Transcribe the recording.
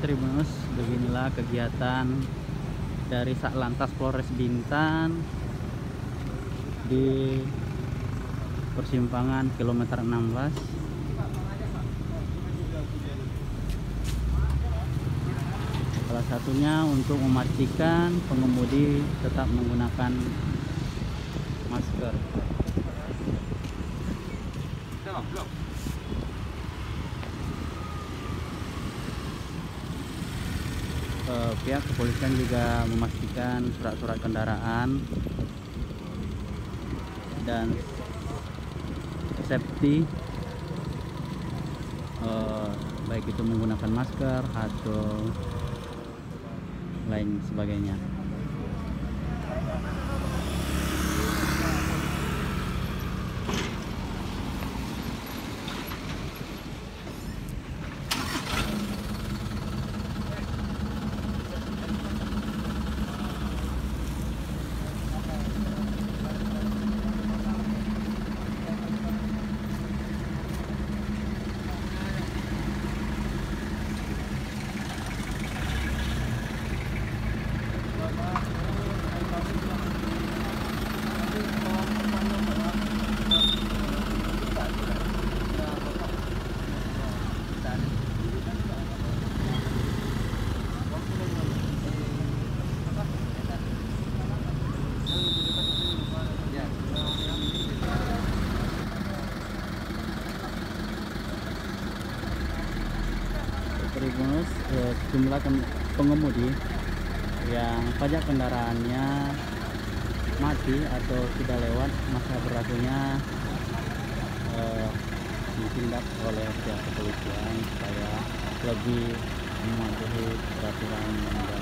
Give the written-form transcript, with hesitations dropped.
Tribunus, beginilah kegiatan dari Satlantas Polres Bintan di persimpangan kilometer 16. Salah satunya untuk memastikan pengemudi tetap menggunakan masker. Pihak kepolisian juga memastikan surat-surat kendaraan dan safety, baik itu menggunakan masker atau lain sebagainya. Tribunus, jumlah pengemudi yang pajak kendaraannya mati atau tidak lewat masa berlakunya ditindak oleh pihak kepolisian supaya lebih mematuhi peraturan yang ada.